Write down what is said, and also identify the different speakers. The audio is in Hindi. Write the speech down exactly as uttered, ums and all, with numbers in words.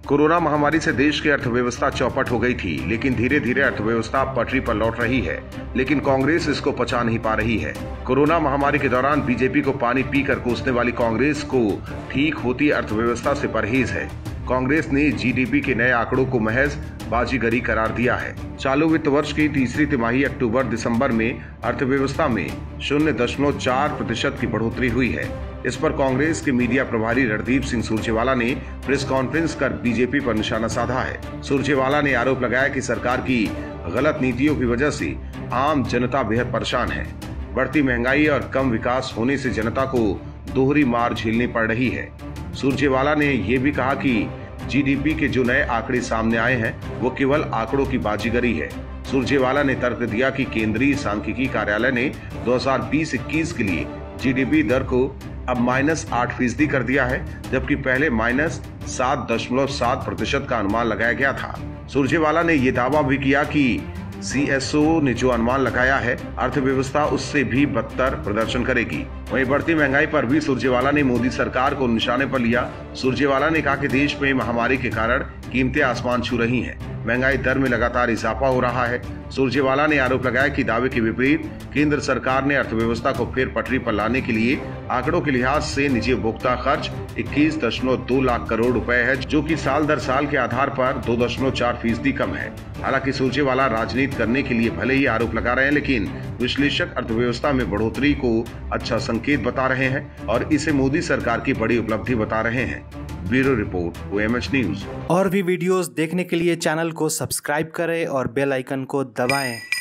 Speaker 1: कोरोना महामारी से देश की अर्थव्यवस्था चौपट हो गई थी, लेकिन धीरे धीरे अर्थव्यवस्था पटरी पर लौट रही है। लेकिन कांग्रेस इसको पचा नहीं पा रही है। कोरोना महामारी के दौरान बीजेपी को पानी पीकर कोसने वाली कांग्रेस को ठीक होती अर्थव्यवस्था से परहेज है। कांग्रेस ने जीडीपी के नए आंकड़ों को महज बाजीगरी करार दिया है। चालू वित्त वर्ष की तीसरी तिमाही अक्टूबर दिसंबर में अर्थव्यवस्था में शून्य दशमलव चार प्रतिशत की बढ़ोतरी हुई है। इस पर कांग्रेस के मीडिया प्रभारी रणदीप सिंह सुरजेवाला ने प्रेस कॉन्फ्रेंस कर बीजेपी पर निशाना साधा है। सुरजेवाला ने आरोप लगाया कि सरकार की गलत नीतियों की वजह से आम जनता बेहद परेशान है। बढ़ती महंगाई और कम विकास होने से जनता को दोहरी मार झेलनी पड़ रही है। सुरजेवाला ने यह भी कहा कि जीडीपी के जो नए आंकड़े सामने आए हैं वो केवल आंकड़ों की बाजीगरी है। सुरजेवाला ने तर्क दिया कि केंद्रीय सांख्यिकी कार्यालय ने दो हज़ार बीस इक्कीस के लिए जीडीपी दर को अब माइनस आठ फीसदी कर दिया है, जबकि पहले माइनस सात दशमलव सात प्रतिशत का अनुमान लगाया गया था। सुरजेवाला ने यह दावा भी किया कि सीएसओ ने जो अनुमान लगाया है अर्थव्यवस्था उससे भी बदतर प्रदर्शन करेगी। वहीं बढ़ती महंगाई पर भी सुरजेवाला ने मोदी सरकार को निशाने पर लिया। सुरजेवाला ने कहा कि देश में महामारी के कारण कीमतें आसमान छू रही हैं, महंगाई दर में लगातार इजाफा हो रहा है। सुरजेवाला ने आरोप लगाया कि दावे के विपरीत केंद्र सरकार ने अर्थव्यवस्था को फिर पटरी पर लाने के लिए आंकड़ों के लिहाज से निजी उपभोक्ता खर्च इक्कीस दशमलव दो लाख करोड़ रुपए है, जो कि साल दर साल के आधार पर दो दशमलव चार फीसदी कम है। हालांकि सुरजेवाला राजनीति करने के लिए भले ही आरोप लगा रहे हैं, लेकिन विश्लेषक अर्थव्यवस्था में बढ़ोतरी को अच्छा संकेत बता रहे हैं और इसे मोदी सरकार की बड़ी उपलब्धि बता रहे हैं। Bureau report, OMH news.
Speaker 2: और भी वीडियोस देखने के लिए चैनल को सब्सक्राइब करें और बेल आइकन को दबाएं।